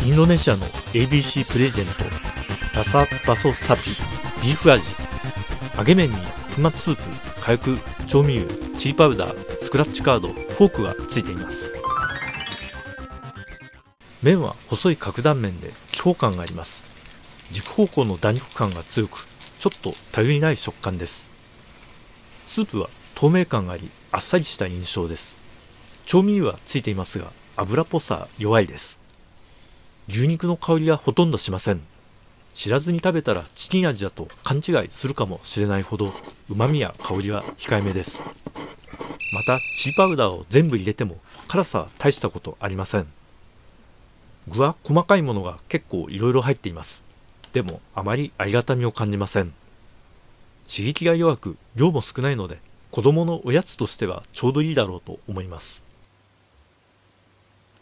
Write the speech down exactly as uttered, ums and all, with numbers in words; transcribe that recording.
インドネシアの エービーシー プレジデントラサバソサピビーフ味。揚げ麺に粉末スープ、火薬、調味油、チリパウダー、スクラッチカード、フォークがついています。麺は細い角断面で気泡感があります。軸方向の弾力感が強く、ちょっと頼りない食感です。スープは透明感があり、あっさりした印象です。調味油はついていますが、油っぽさは弱いです。牛肉の香りはほとんどしません。知らずに食べたらチキン味だと勘違いするかもしれないほど、旨味や香りは控えめです。また、チリパウダーを全部入れても辛さは大したことありません。具は細かいものが結構いろいろ入っています。でもあまりありがたみを感じません。刺激が弱く量も少ないので、子供のおやつとしてはちょうどいいだろうと思います。